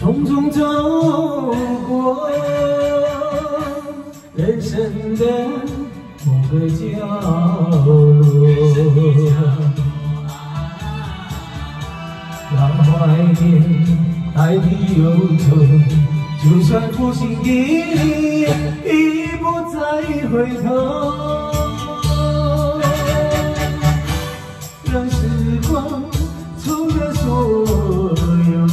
匆匆走过人生的某个角落，让怀念代替忧愁，就算负心给你，已不再回头。让时光冲淡所有，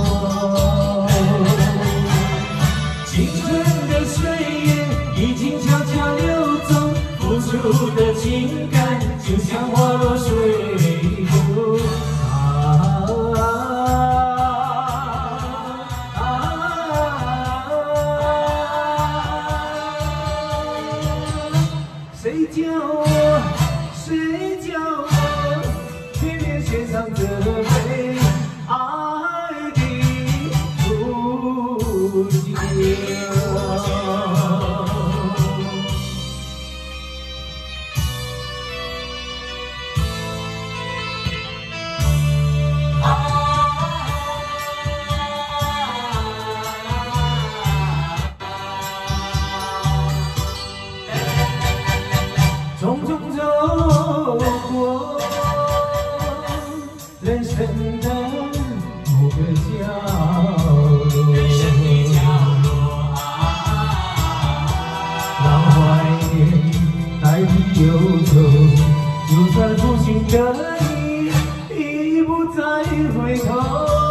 青春的岁月已经悄悄流走，付出的情感就像花落水流。谁叫我，谁叫我，偏偏献上这杯爱的苦酒。匆匆走过人生的某个角落，让怀念代替忧愁，就算负心的你，已不再回头。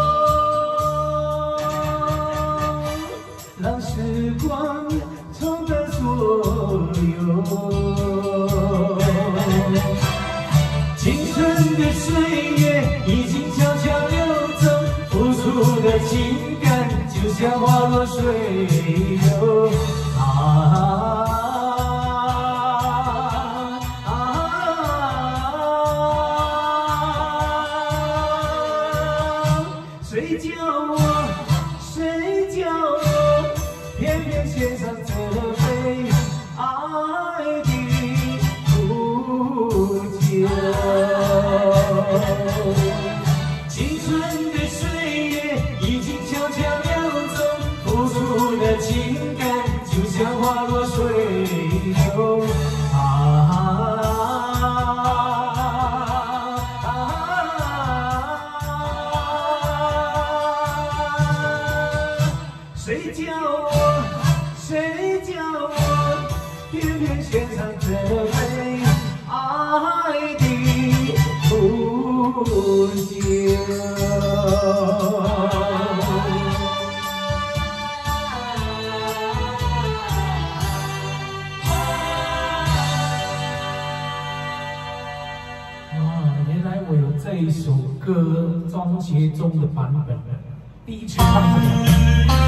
让时光冲淡所有。青春的岁月已经悄悄流走，付出的情感就像花落水流。谁叫我，谁叫我，偏偏献上这杯爱的苦酒。青春的岁月已经悄悄流走，付出的情感就像花落水流。谁叫我，谁叫我，偏偏献上这杯爱的苦酒。原来我有这一首歌庄杰忠的版本，第一次唱这个。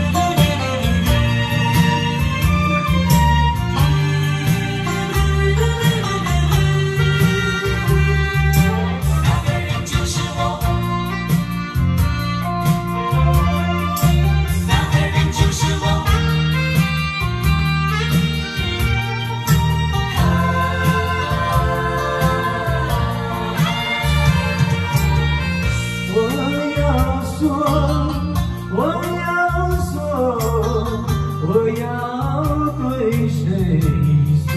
我要对谁说？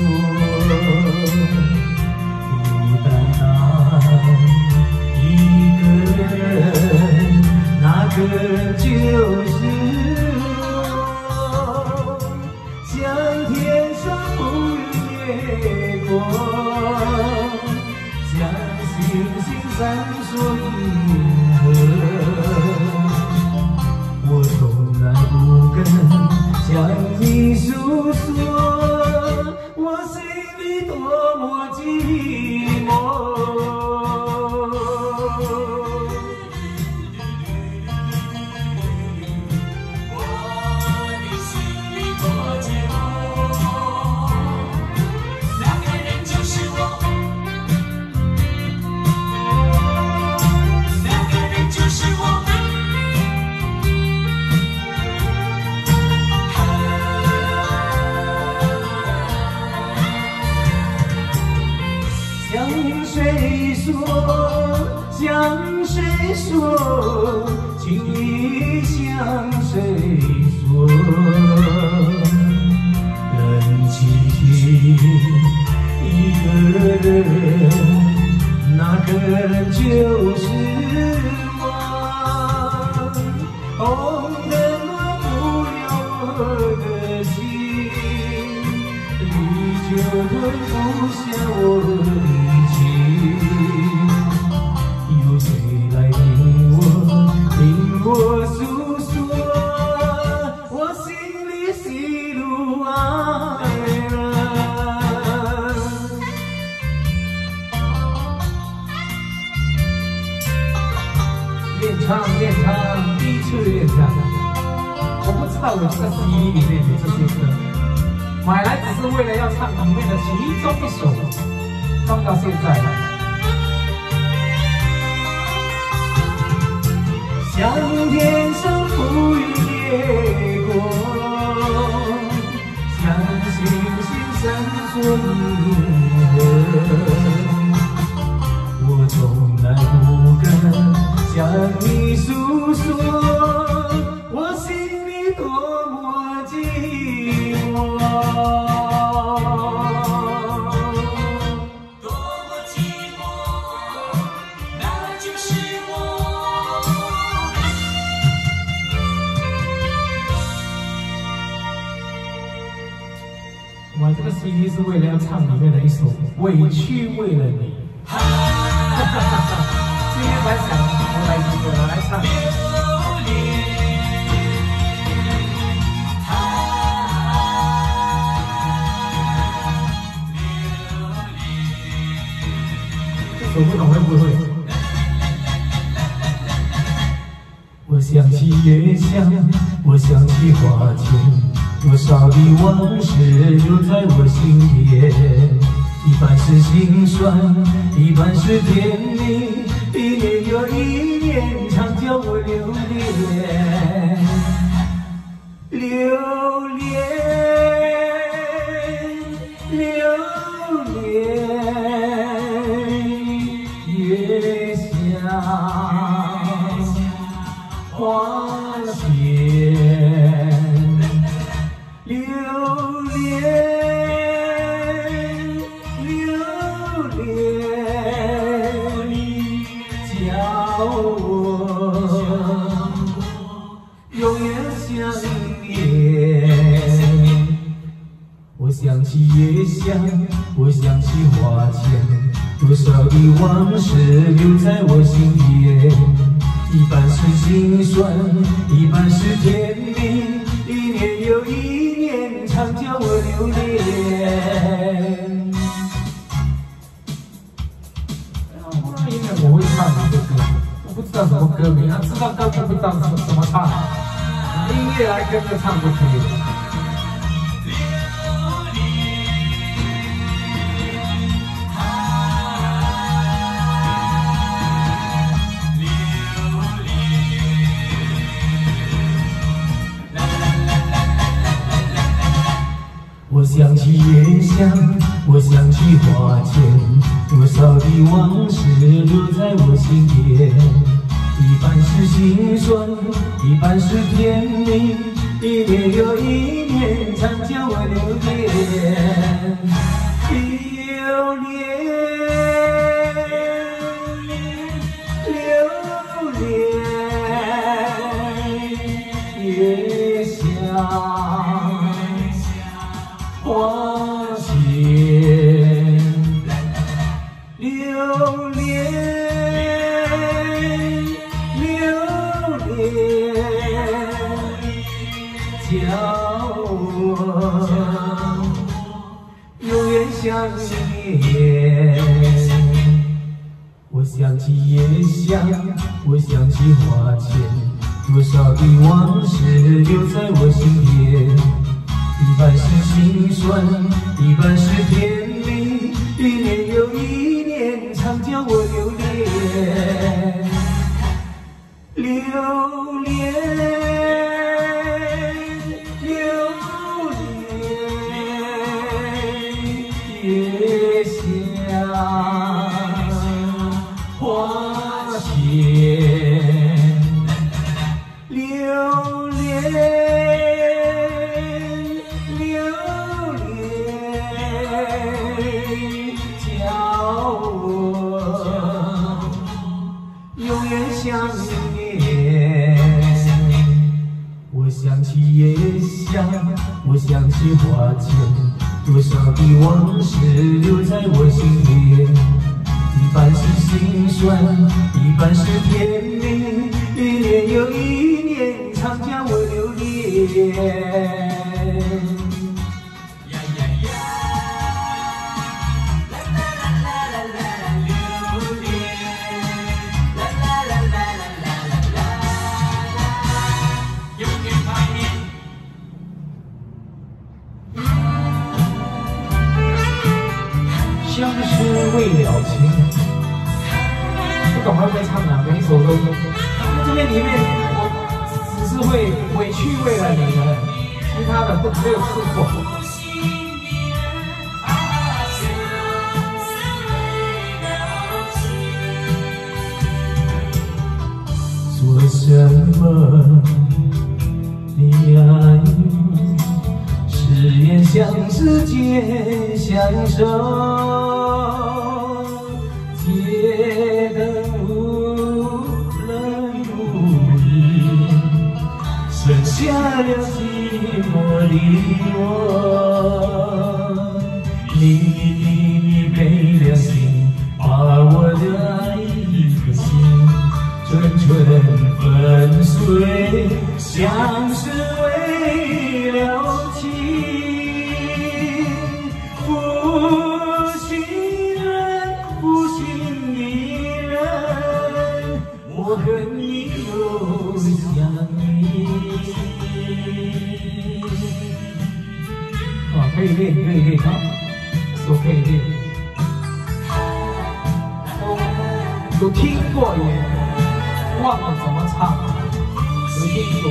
孤单那一个人，那个就是我。像天上乌云越过，像星星闪烁银河。我从来不跟向你诉说，我心里多么寂寞。我的心里多寂寞，那个人就是我，那个人就是我。向谁说情意相练唱，第一次练唱。我不知道有这个 CD 里面有这些歌，买来只是为了要唱里面的其中一首，放到现在了。像天上浮云掠过，像星星闪烁银河。 我从来不敢向你诉说，我心里多么寂寞， 多么寂寞，那就是我。 我这个 CD 是为了要唱里面的一首《委屈为了你》。 今天才想，我来一个，我来唱。这首不懂会不会？我想起月香，我想起花前，多少的往事留在我心田。 一半是心酸，一半是甜蜜，一年又一年，常叫我留恋，留恋，留恋，月下花前，留恋。 永远相恋。我想起夜香，我想起花前，多少的往事留在我心田。一半是心酸，一半是甜蜜，一年又一年，常叫我留恋。因为我会唱这个歌。 不知道什么歌名，知道歌名不知道怎么唱，音乐来跟着唱就可以了。我想起夜香，我想起花前，多少的往事留在我心田。一半是心酸，一半是甜蜜，一年又一年，常叫我留恋，留恋，留恋，月下。 花前留恋，留恋，叫我永远相恋。我想起夜香，我想起花前，多少的往事留在我心田。 一半是心酸，一半是甜蜜，一年又一年，常叫我留恋，留恋，留恋，月下花前，留恋。 永远相恋。我想起夜香，我想起花前，多少的往事留在我心田。一半是心酸，一半是甜蜜，一年又一年，常叫我留恋。 啦啦啦啦啦啦， 未了情，不懂会不会唱啊？每一首都，这边里面我只是会委屈为了你们，其他的都没有试过。做什么的爱？誓言向世界相守，街灯无人无影，剩下了寂寞的我。你没良心，把我的爱一颗心纯纯粉碎，像是为了情。负心人，负心的人，我恨你又想你。啊，可以练，可以练啊，都可以练。有听过耶？忘了怎么唱，有听过。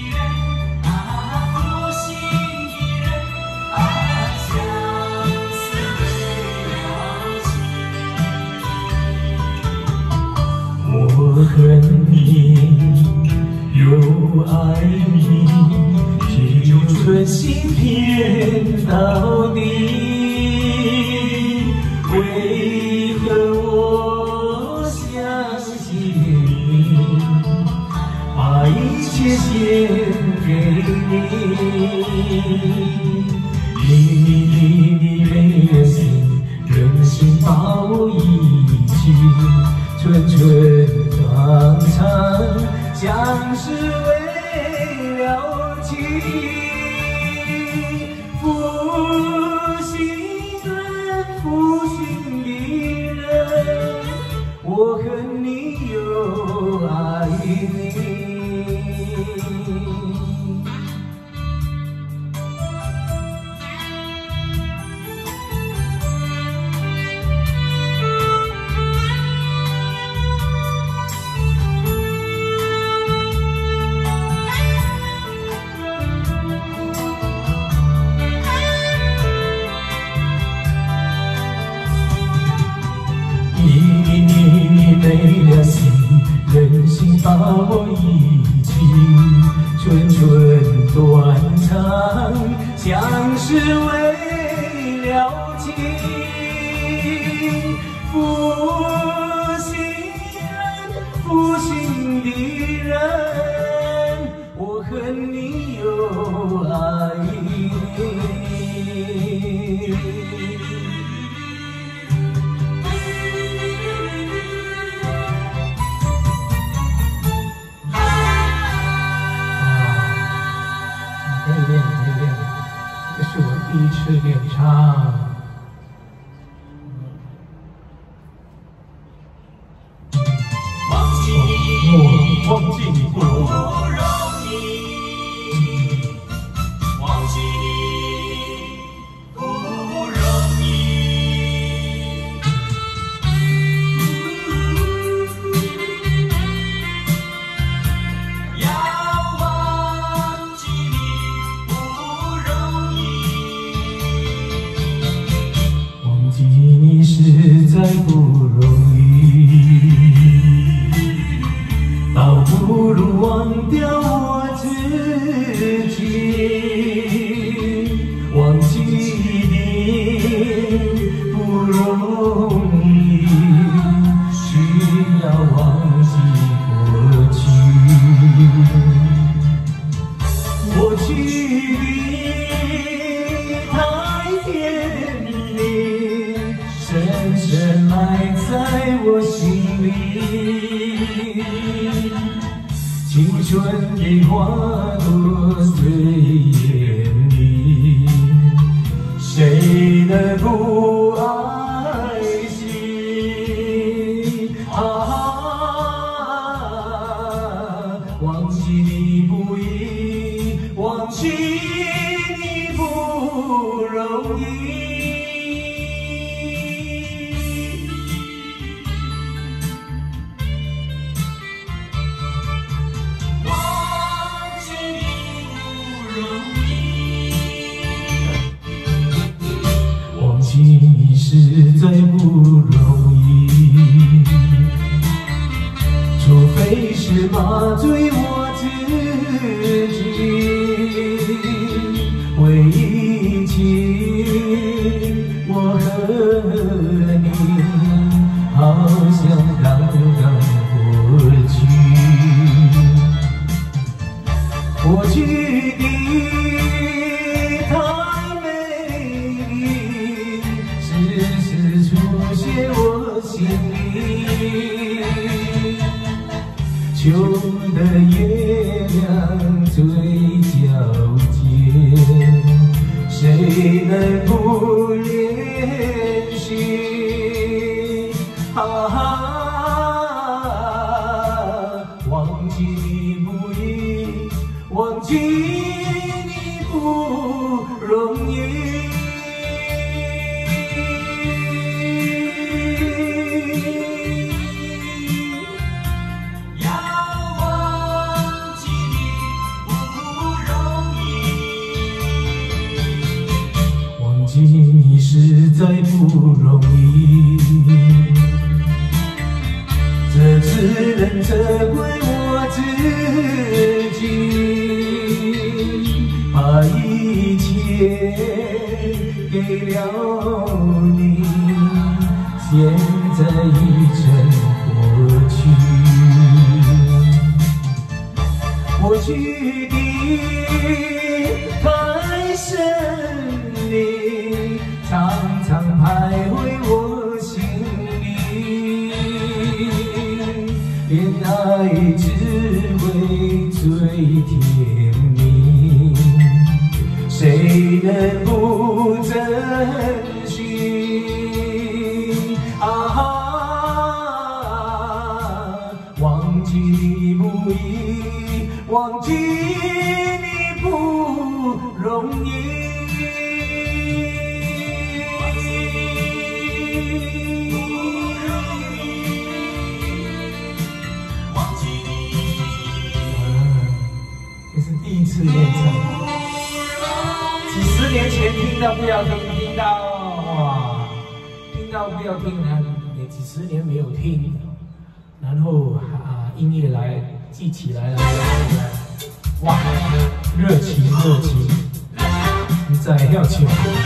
我恨你，又爱你，只有存心骗到底。为何我相信你，把一切献给你？你没良心，忍心把我遗弃。纯纯刚唱，像是为了情。负心人，负心的人，我恨你又爱你。你没良心，忍心把我遗弃，纯纯断肠，像是为了情。负心人，负心的人，我恨你又爱你。这是我第一次练唱。忘记你不容易， 忘记你不容易。要忘记你不容易， 忘记你实在不容易。倒不如忘掉我自己，忘记你不容易，需要忘记过去。过去太甜蜜，深深埋在我心里。青春的花朵最艳丽，谁能不爱惜？忘记你不易，忘记你不容易。 实在不容易，除非是麻醉我自己，回忆起我和你，好像刚刚过去，过去的太美丽，时时出现我心里。秋的月亮最皎洁，谁能不怜惜？忘记你不易，忘记你不容易。忘记你实在不容易，这只能责怪我自己，把一切给了你，现在已成过去，过去的太深里，常常徘徊我心里，恋爱只会最甜蜜，谁能不珍惜？忘记你不易，忘记你不容易。第一次演唱，几十年前听到不要听，听到哇，听到不要听呢，也几十年没有听，然后音乐来记起来了，哇，热情热情，你再要唱。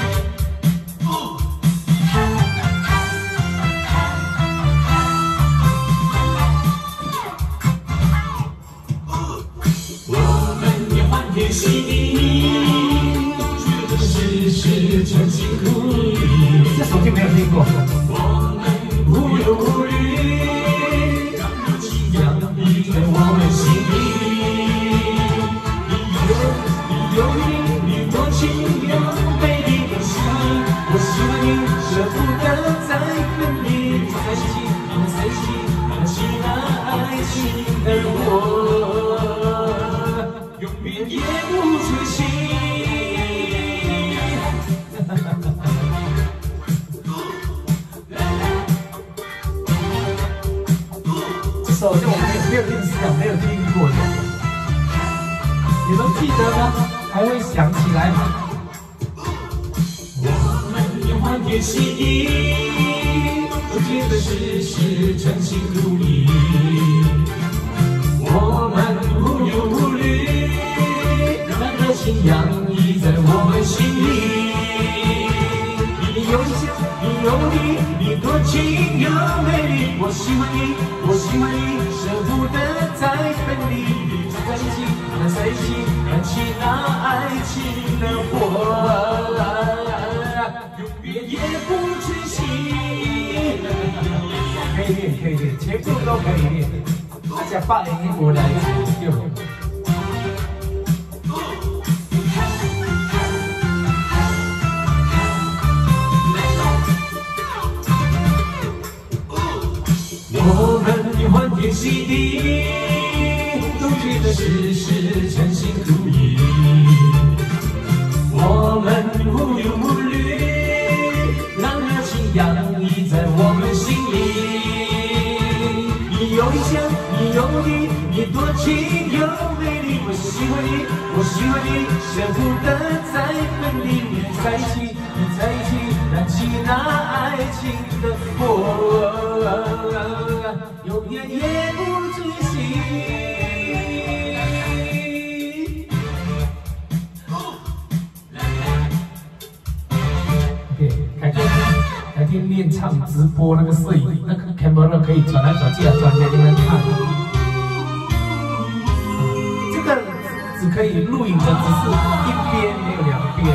也是你，觉得世事真辛苦里。 这首就没有听过。 我们无忧无虑，让热情洋溢在我们心里。你有你，你多情又美丽的心，我喜欢你，舍不得再分离，在一起，在一起，放弃那爱情的我。永远也不出息。这首是我们没有印象、没有听过的，你们记得吗？还会想起来吗？我们有欢天喜地，都觉得世事称心如意。我们无忧无虑。热情洋溢在我们心里，你有笑，你有你，你多情又美丽。我喜欢你，我喜欢你，舍不得再分离。在一起，在一起，燃起那爱情的火，永远也不缺席。可以练，可以练，全部都可以练。大家8年英国来自就。我们有欢天喜地，都觉得世事称心如意。我们无忧无虑，让热情洋溢在我们心里。你有理想，你有你，你多情又美丽。我喜欢你，我喜欢你，舍不得再分离。在一起，在一起。 起那爱情的火，永远也不止息。OK， 改天练唱直播那个摄影，那个 camera 可以转来转去啊，转给你们看。这个只可以录影的，只是一边没有两边。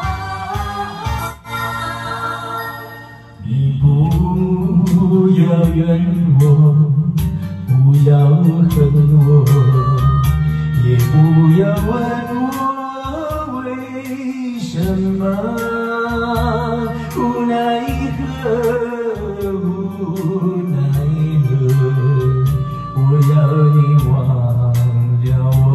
你不要怨我，不要恨我，也不要问我为什么，无奈何，无奈何，我要你忘了我，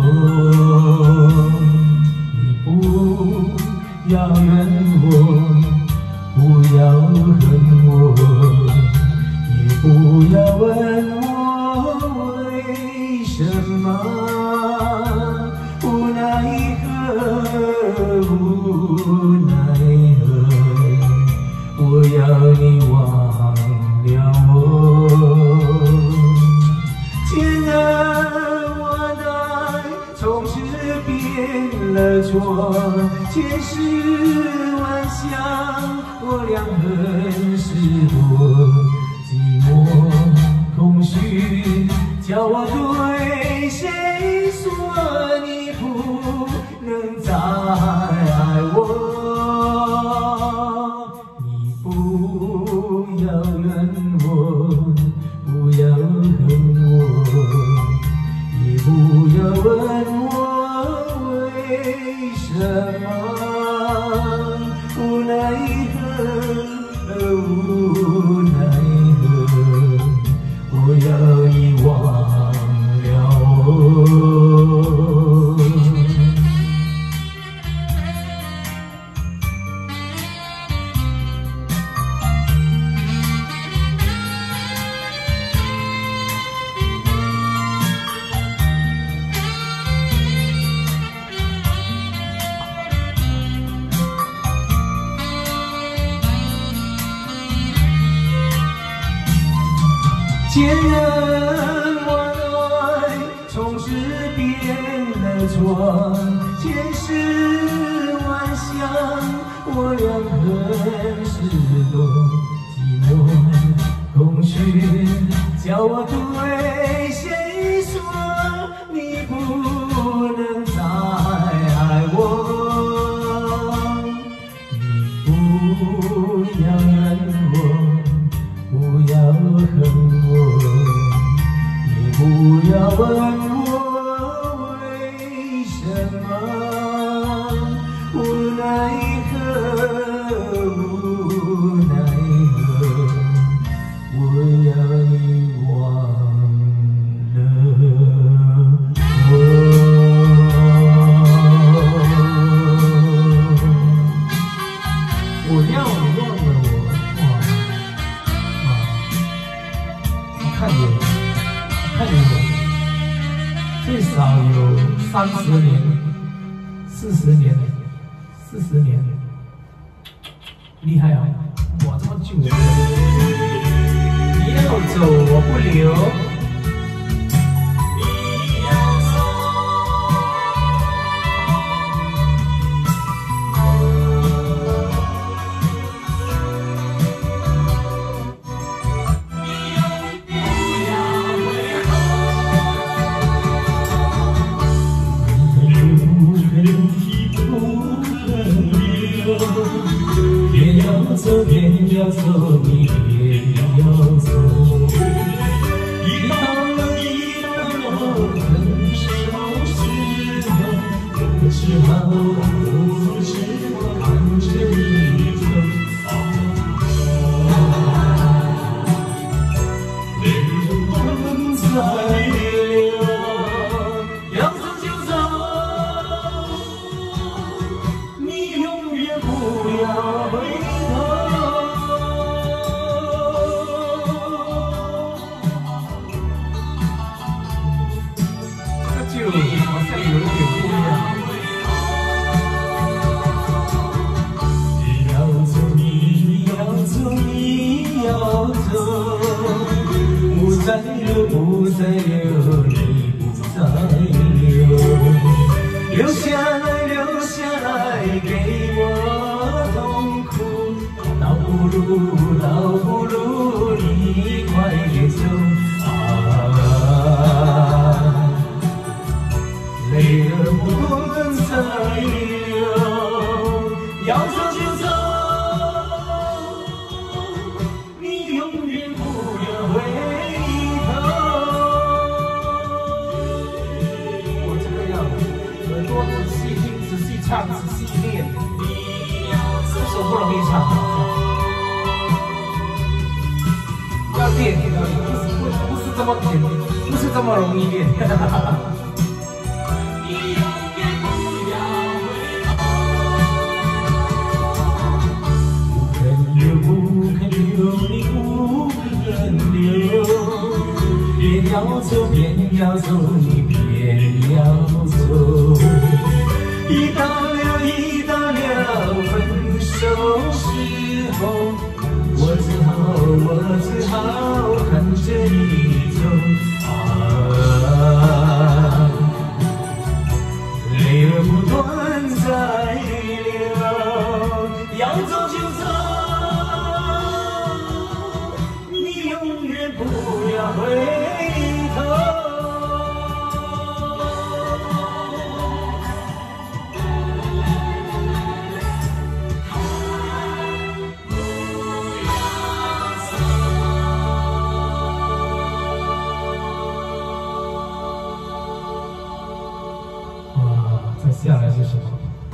你不要怨我。 不要恨我，也不要问我为什么，无奈何，无奈何，我要你忘了我。天啊，我的爱从此变了错，前世万象。 我俩很是多寂寞空虚，叫我对谁说你不能再爱我？你不要怨我，不要恨我，也不要问我为什么，无奈何。 无奈何，我要你忘了我。前人我爱，从此变了错，前世万象，我俩很是多寂寞空虚，叫我对谁说你不能再爱我？你不要怨我，不要恨我。 不要问我为什么，无奈何，无奈何，我要你忘了我。我要你忘了我，我看你。 看你们，最少有30年、40年、40年，厉害啊！哇，这么久了！你要走我不留。 偏要走，你偏要走。一道又一道分手时候，我只好看着你走。泪不再流，要走就走，你永远不要回头。 好像有一点不一样。你要走，你永在了，你不在了，留下来，留下来给我痛苦，倒不如你快点走啊！泪儿不能再流，要走就走，你永远不要回头。我这个样，耳朵仔细听，仔细唱，仔细练，这首不容易唱。要练，不是这么简，不是这么容易练。偏要走，偏要走，你偏要走。一到了分手时候，我只好看着你走啊，泪儿不断在流，要走就走。不要回头。哇，再下来是什么？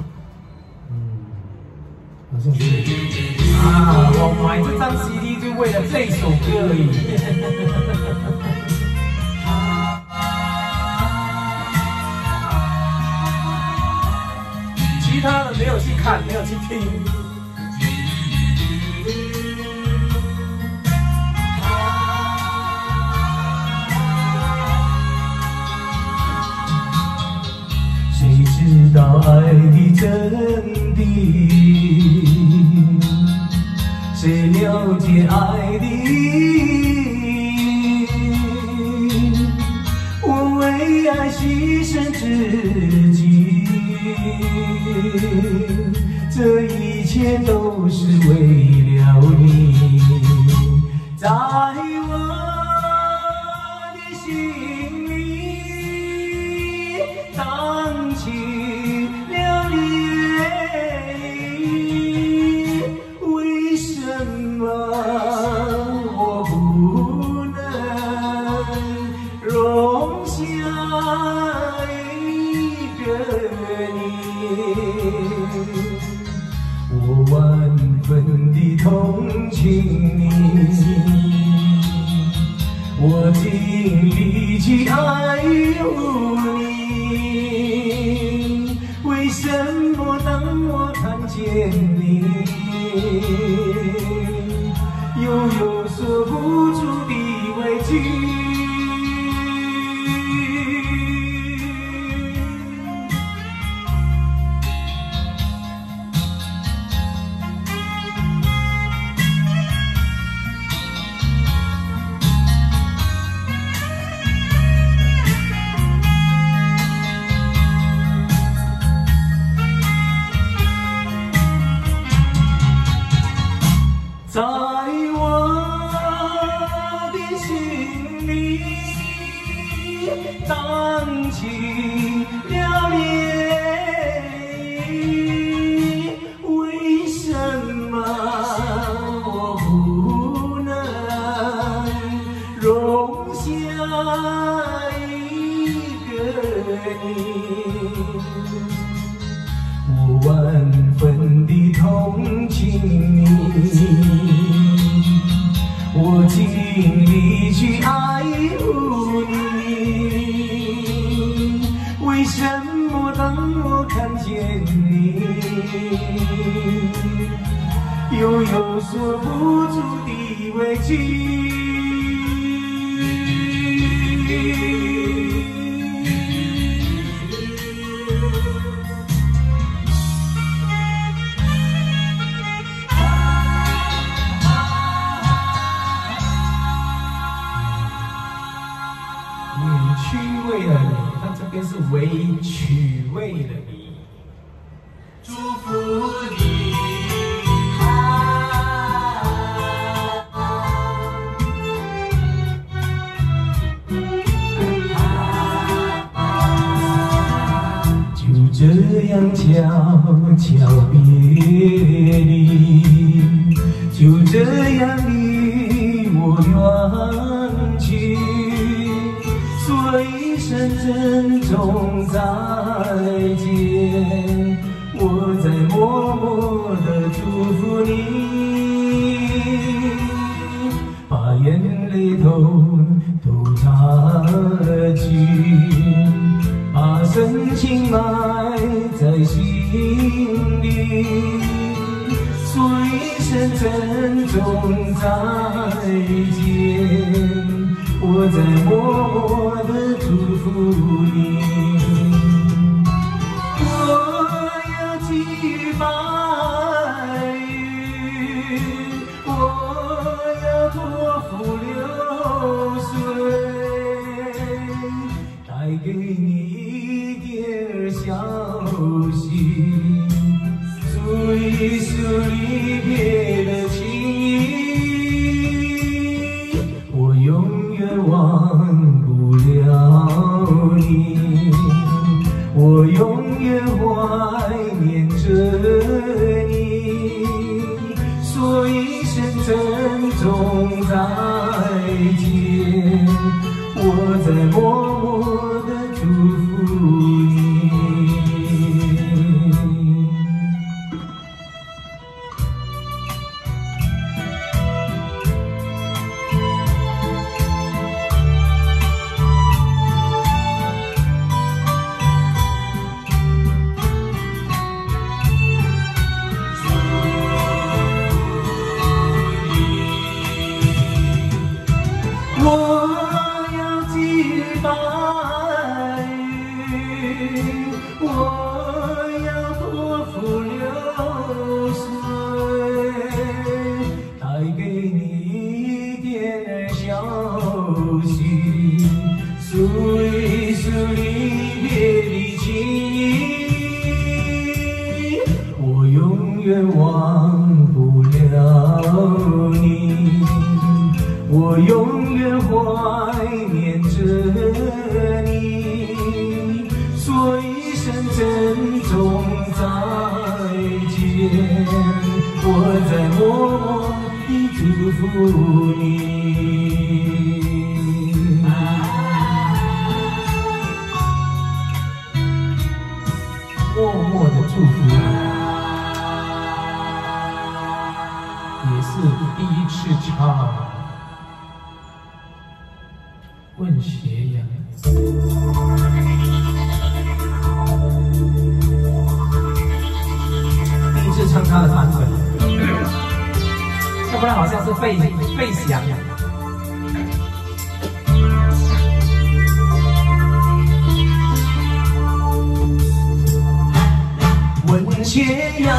好像是啊，我买这张 CD 就为了这首歌而已。其他的没有去看，没有去听。谁知道爱的真谛？谁了解爱的意义？我为爱牺牲自己，这一切都是为了你。在我的心里荡起了我不能容下一个你，我万分的同情你，我尽力去爱护你，为什么当我看见你？又有说不出的委屈。在我的心里荡起了泪，为什么我不能容下一个你？我万分的同情你，我尽力去爱护你，为什么当我看见你，又有说不出的委屈？ 边是为取为了你，祝福你。就这样悄悄别离，就这样你我远去，说一声珍重再见，我在默默地祝福你，把眼泪都擦去，把深情埋在心里，说一声珍重再见，我在默默地祝福你。我要几百语，我要托付流水，带给你一点消息，数一数离别的情谊，我永远忘不了你，我永远怀念着你，说一声珍重再见，我在默默地祝福你。我要几百语，我要托付流水，带给你一点消息，数一数离别的情谊，我永远忘不了你，我永远怀念着你，说一声珍重再见，我在默默地祝福你。默默的祝福你，也是第一次唱《问斜阳》。第一次唱他的版本，要不然好像是费翔。问斜阳，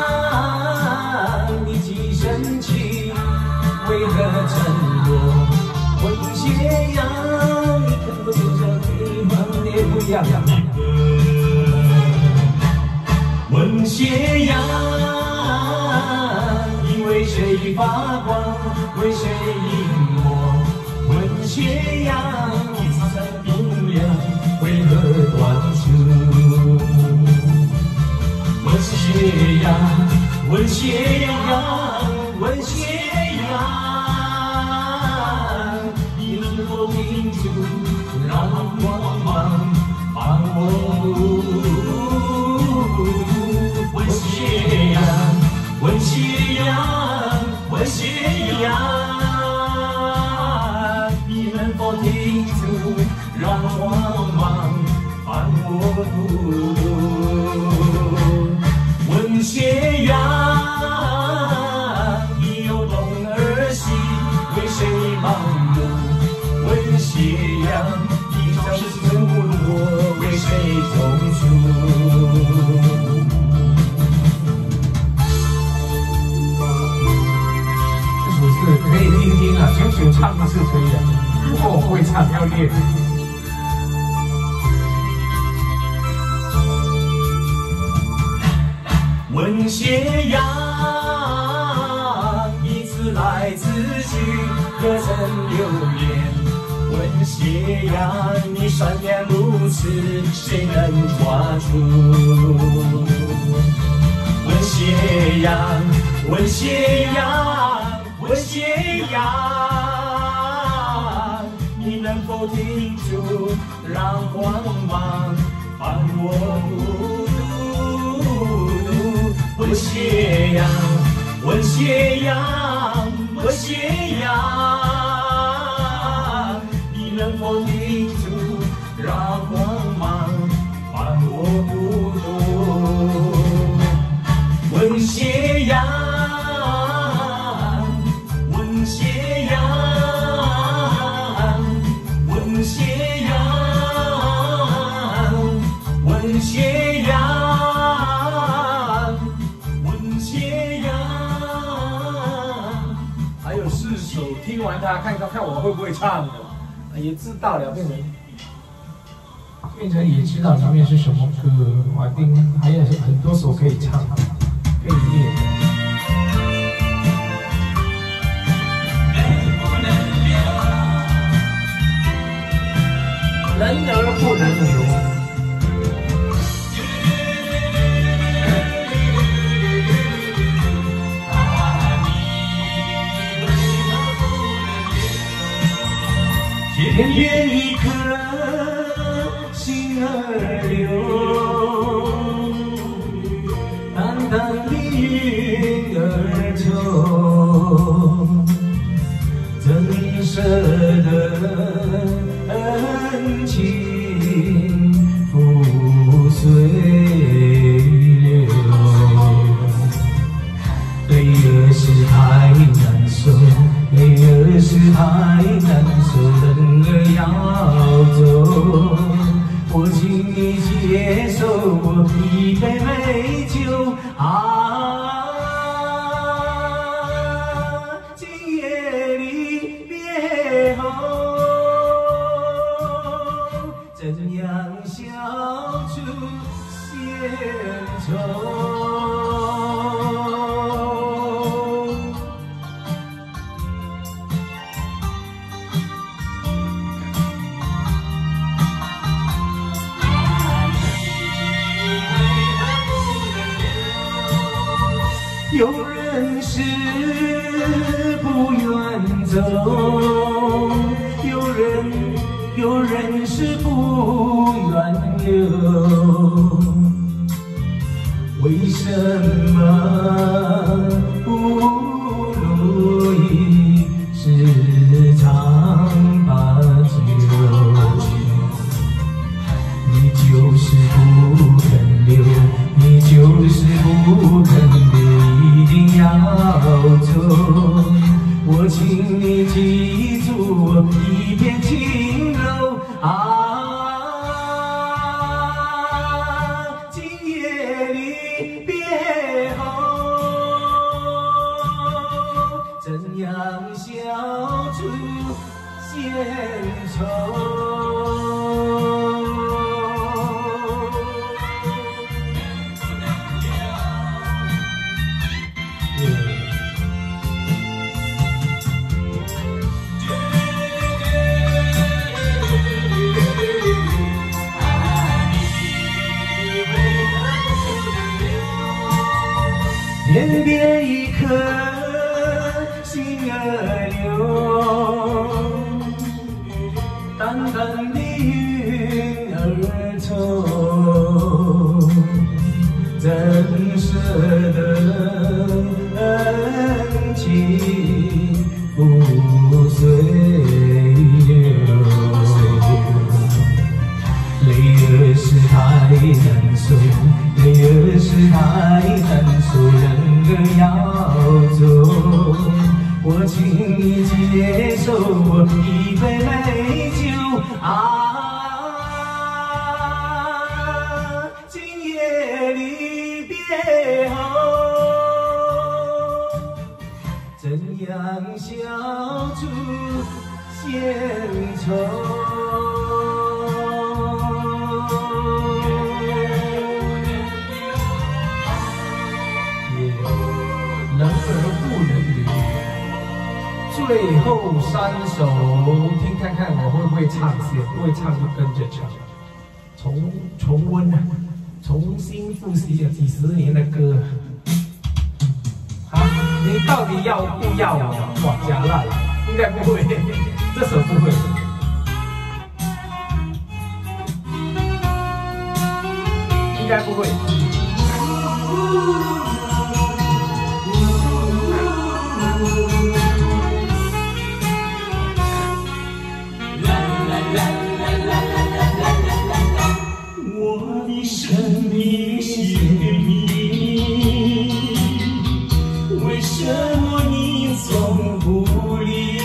你几生气，为何沉落？问斜阳，你看不出这地方也不一样。问斜阳，你为谁发光，为谁隐没？问斜阳，你擦山冰凉，为何断处？问斜阳，问斜阳，问斜阳，你能否停住，让光芒伴我路？问斜阳，问斜阳，问斜阳，你能否停住，让光芒伴我路？问斜阳，你有东而西，为谁忙碌？问斜阳，你朝思暮我，为谁中出？这首诗可以听听啊，久久唱是可以的，不过我不会唱，要练。 问斜阳，一次来自去，可曾留恋？问斜阳，你善良如此，谁能抓住？问斜阳，问斜阳，问斜阳，你能否停住，让光芒伴我孤独？问斜阳，问斜阳，问斜阳，你能否停住，让光芒伴我孤独？问斜阳，问斜阳，问斜阳，问斜阳，问斜阳。 还有4首，听完它看我会不会唱的，也知道了，变成也知道里面是什么歌，我一定还有很多首可以唱。可以念的。人而不能留。天边一颗心儿流。淡淡的云儿走，怎舍得恩情付随流？泪儿是太难受，泪儿是太难受，人儿要走。我请你接受我一杯美酒啊！今夜离别后，怎样消除闲愁？有人是不愿走，有人是不愿留。为什么不如意时常把酒？你就是不肯留，你就是不肯留。一定要走，我请你记住一片轻柔啊！今夜离别后，怎样消除闲愁？天边一颗心儿流，淡淡的云儿走，怎舍得恩情付随流？泪儿是太难受，泪儿是太难受，人儿要走，我请你接受我一杯美酒啊！今夜离别后，怎样消除闲愁？ 最后3首，听看看我会不会唱先，不会唱就跟着唱。重温啊，重新复习了几10年的歌。啊，你到底要不要我？哇，假烂，应该不会，这首不会。应该不会。 我的生命献给你，为什么你总不理？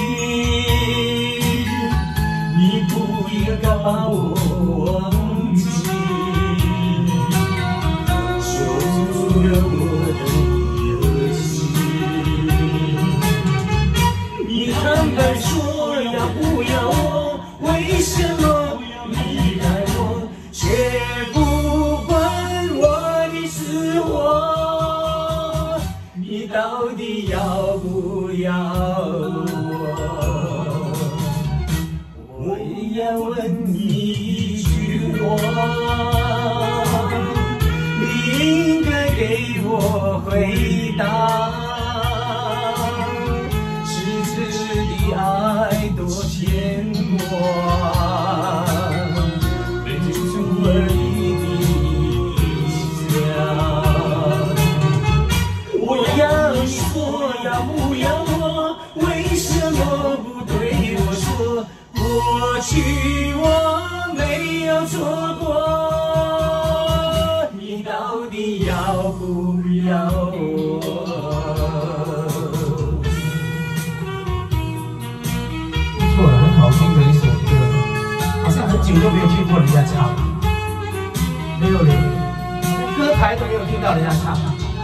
你不应该把我忘记，守住了我的野心。你坦白说要不要我？为什么离开我？却不管我的死活，你到底要不要我？我也要问你一句话，你应该给我回答。实质的爱多牵挂。而已的家，我要你说要不要我？为什么不对我说？过去我没有错过，你到底要不要我？ 不错了，很好听的一首歌，好像很久都没有听过人家唱。没有人，歌台都没有听到人家唱。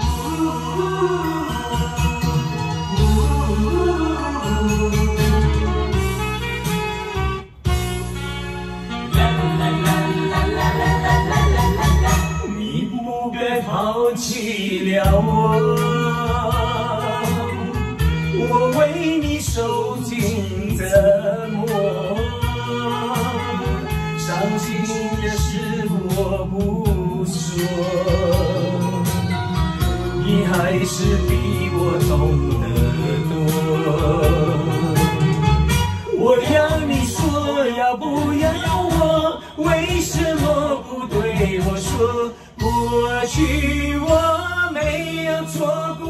你不该抛弃了我，我为你受尽折磨，伤心的事我不说，你还是比我懂得多。我要你说要不要我？为什么不对我说？过去我没有错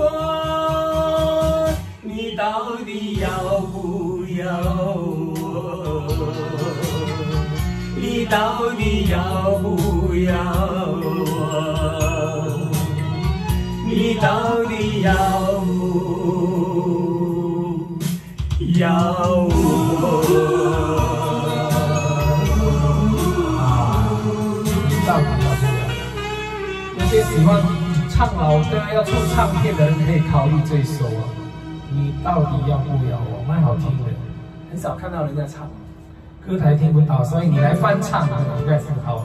过，你到底要不要我？你到底要不要我？你到底要不要我？ 你到底要不要？有些喜欢唱老歌要出唱片的人可以考虑这一首啊。你到底要不要我？蛮好听的，很少看到人家唱。歌台听不到，所以你来翻唱，应该是好。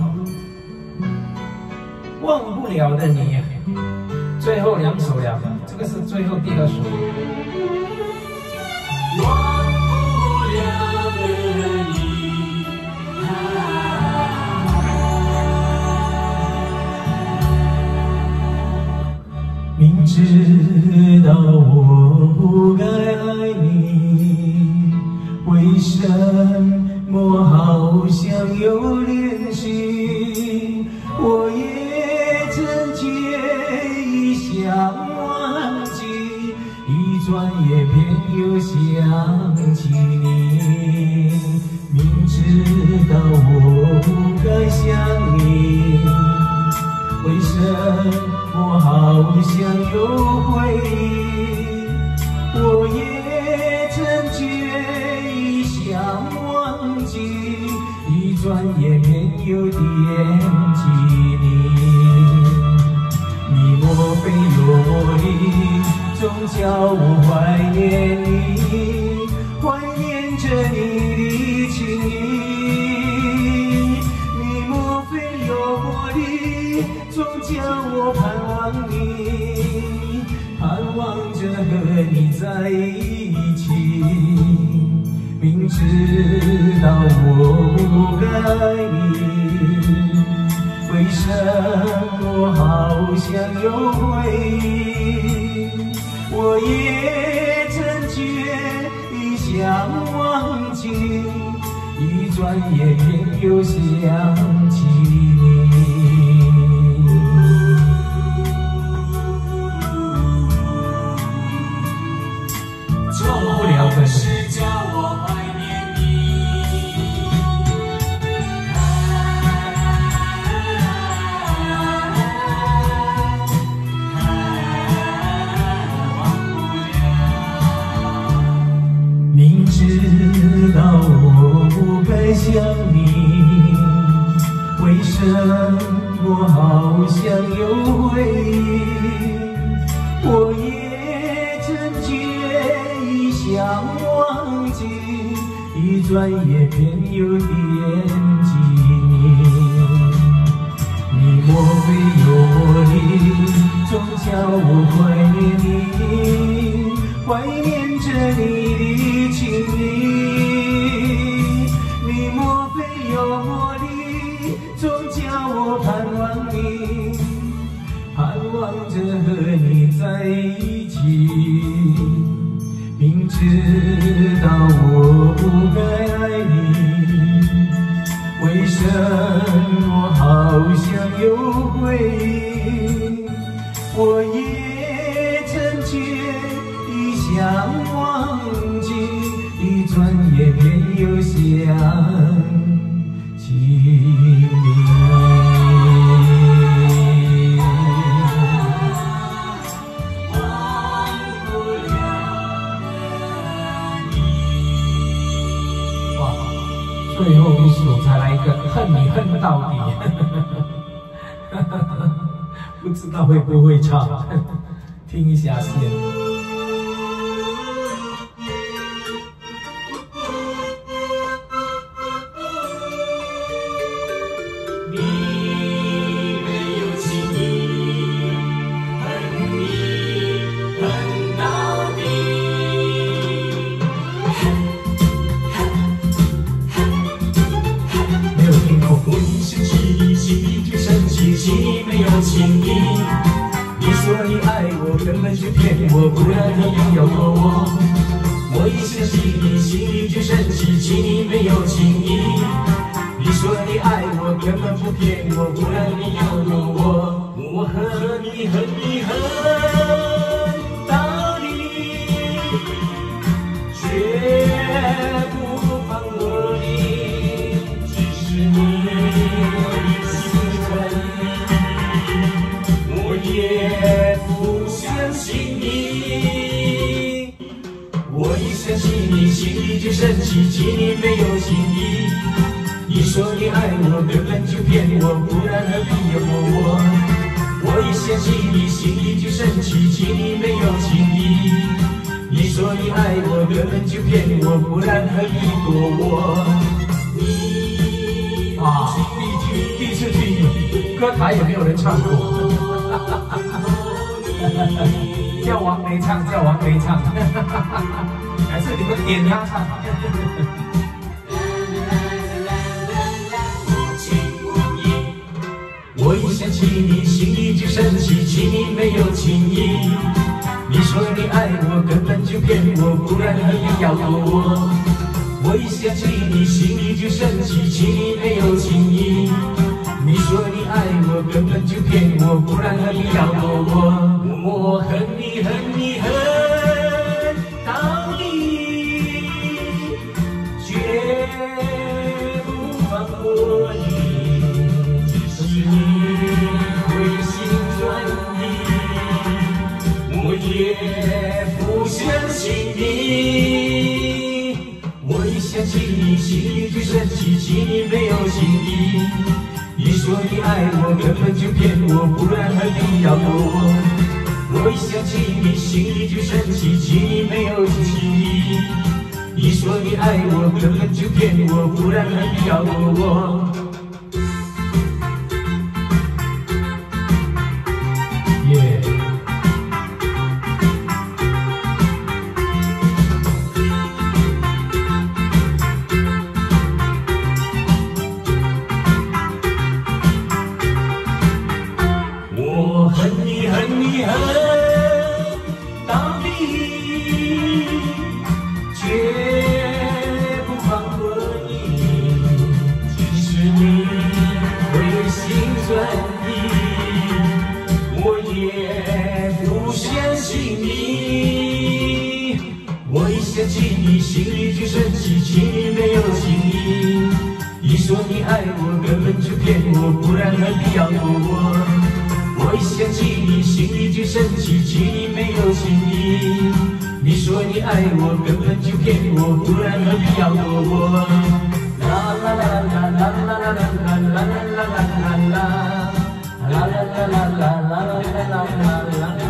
忘不了的你，最后2首了，这个是最后第2首。 忘不了的你， 明知道我不该爱你，为什么好像有联系？我也曾介意想忘记，一转眼偏又想起你。明知道我不该想你，为什么好像有回忆？我也曾介意想忘记，一转眼偏又惦记你。你莫非有魔力，总叫我怀念你，怀念着你的情意。你莫非有魔力，总叫我盼望你，盼望着和你在一起。 知道我不该你，为什么好想有回忆？我也曾决意想忘记，一转眼便又想起你。做不了的事叫我怀念你。明知道我不该想你，为什么好想有回忆？我也曾决意想忘记，一转眼便又惦记你。你莫非有魔力，总叫我怀念你，怀念着你的情意。你莫非有魔力，总叫我盼望你，盼望着和你在一起。明知道我不该爱你，为什么好想有回忆？我也曾决意想忘记，一转眼便又想起你。最后一首才来一个恨你恨到底，不知道会不会唱，听一下先。你没有情意，恨你恨到底。心里没有情意，你说你爱我，根本就骗我，不然何必要躲我？我一相信你，心里就生气，心里没有情意。你说你爱我，根本不骗我，不然你要躲我。我恨你恨你恨到底，绝不放过你，只是你。也不相信你，我一相信你，心里就生气，心里没有情意。你说你爱我，根本就骗我，不然何必要躲我？我一相信你，心里就生气，心里没有情意。你说你爱我，根本就骗我，不然何必躲我？啊，第一次听歌台也没有人唱过。叫王梅唱，叫王梅唱，还是你们点他唱？我一想起你，心里就生气，心里没有情意。你说你爱我，根本就骗我，不然何必要躲我？我一想起你，心里就生气，心里没有情意。你说你爱我，根本就骗我，不然何必要躲我？我恨你恨你恨到底，绝不放过你，只是你回心转意，我也不相信你。我一想起你，心里就生气，心里没有情意。你说你爱我，根本就骗我，不然何必要躲我？我一想起你，心里就生气，心里没有情意。你说你爱我，根本就骗我，不然何必要躲我？耶！ 起你，我一想起你，心里就生气，气里没有情意。你说你爱我，根本就骗我，不然何必要躲我？我一想起你，心里就生气，气里没有情意。你说你爱我，根本就骗我，不然何必要躲我？啦啦啦啦啦啦啦啦啦啦啦啦啦啦。啦啦啦啦啦啦啦啦啦啦啦。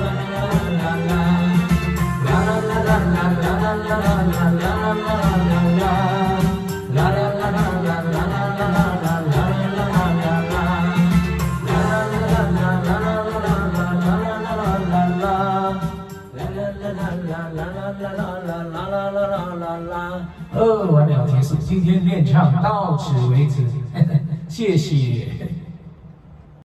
完了结束，今天练唱到此为止，谢谢。